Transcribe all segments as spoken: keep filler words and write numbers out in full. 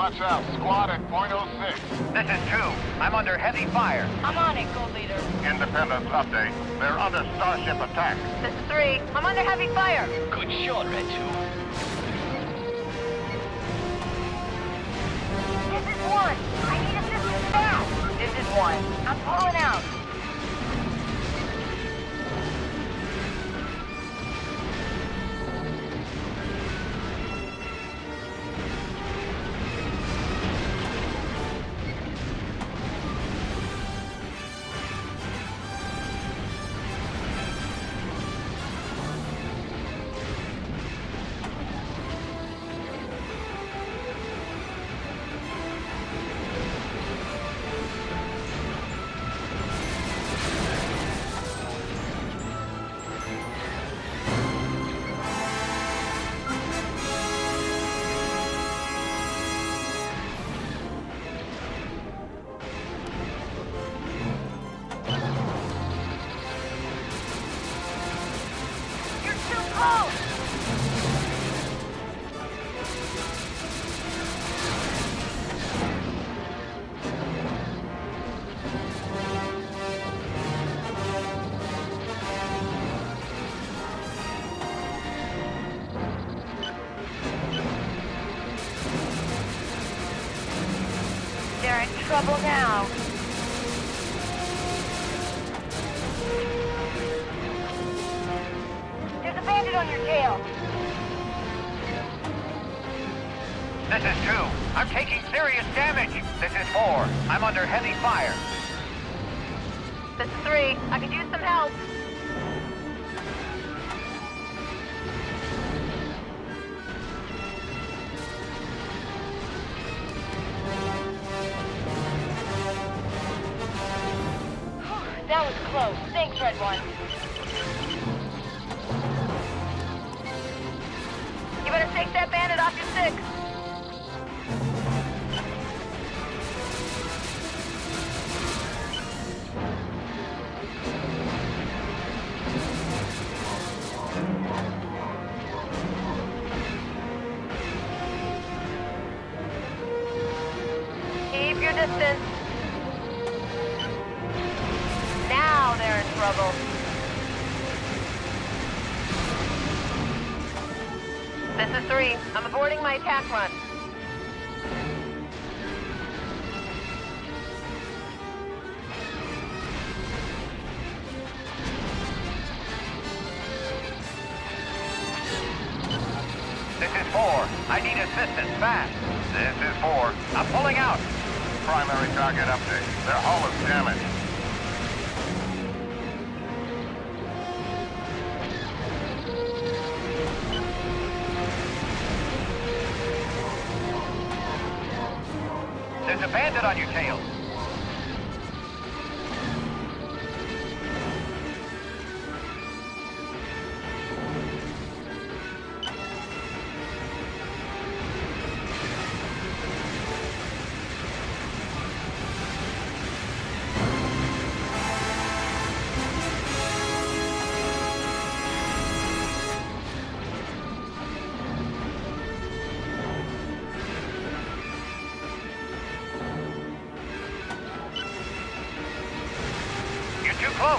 Watch out. Squad at point oh six. This is two. I'm under heavy fire. I'm on it, Gold Leader. Independence update. They're under Starship attack. This is three. I'm under heavy fire. Good shot, Red two. This is one. I need assistance fast. This is one. I'm pulling out. They're in trouble now. There's a bandit on your tail. This is two. I'm taking serious damage. This is four. I'm under heavy fire. This is three. I could use some help. That was close. Thanks, Red One. You better take that bandit off your six. Keep your distance. Now they're in trouble. This is three. I'm aborting my attack run. This is four. I need assistance fast. This is four. I'm pulling out. Primary target update. Their hull is damaged. There's a bandit on your tail. You're too close.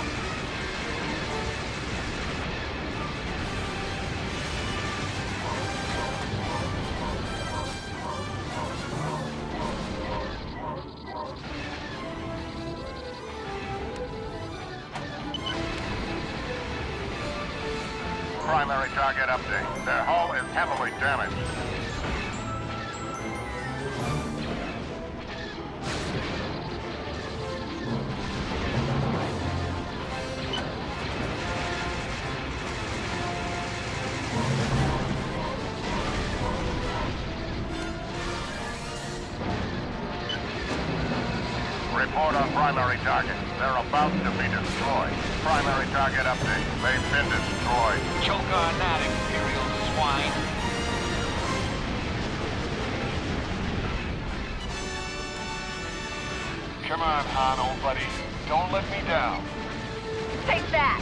Primary target update. Their hull is heavily damaged. Report on primary target. They're about to be destroyed. Primary target update. They've been destroyed. Choke on that, Imperial swine. Come on, Han, old buddy. Don't let me down. Take that.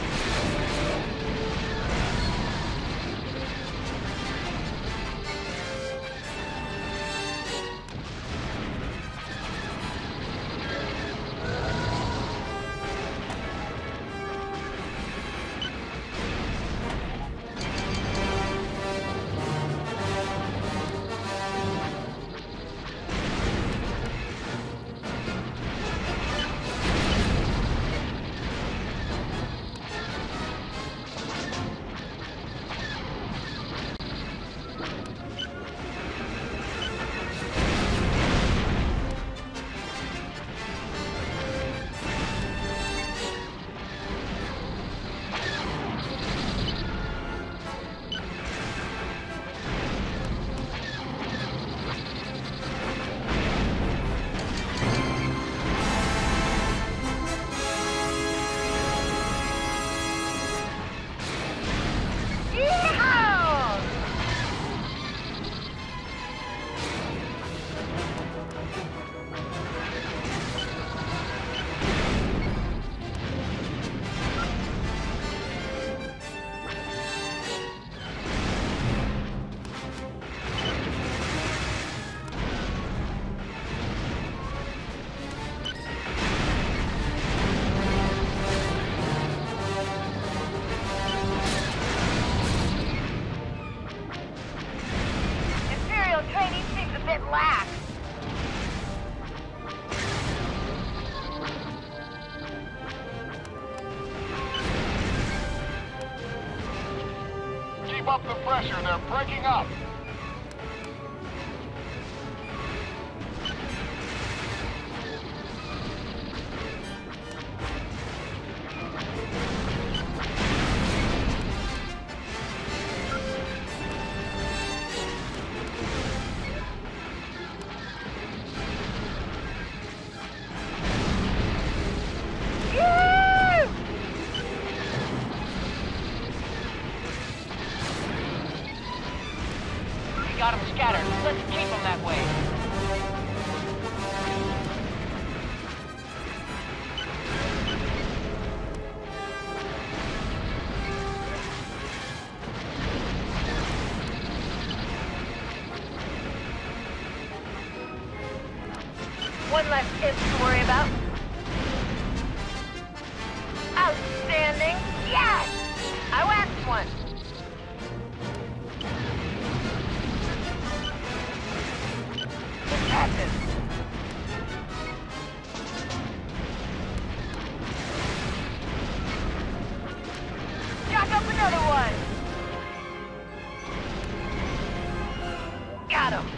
pressure. They're breaking up. Got them scattered. Let's keep them that way. One less imp to worry about. Outstanding. Yes! I waxed one. Active. Jack up another one. Got him.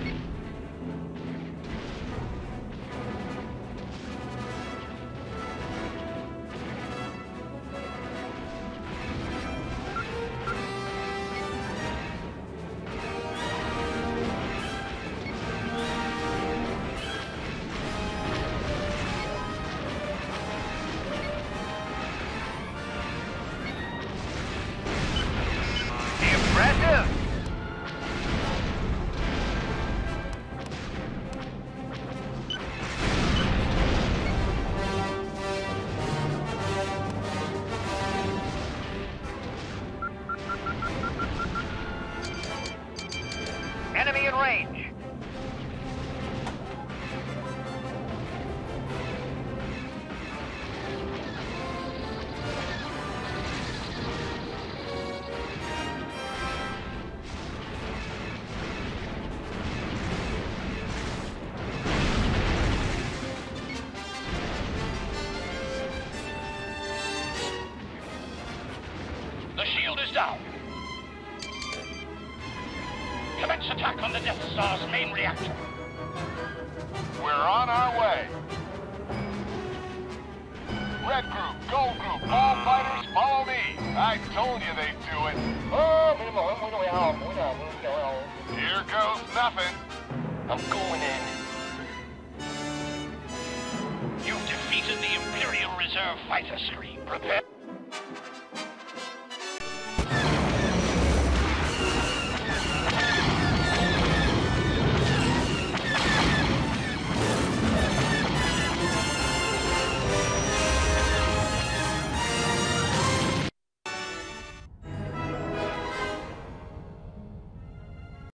Impressive! Enemy in range. The shield is down. Commence attack on the Death Star's main reactor. We're on our way. Red group, gold group, all fighters, follow me. I told you they'd do it. Here goes nothing. I'm going in. You've defeated the Imperial Reserve fighter screen. Prepare.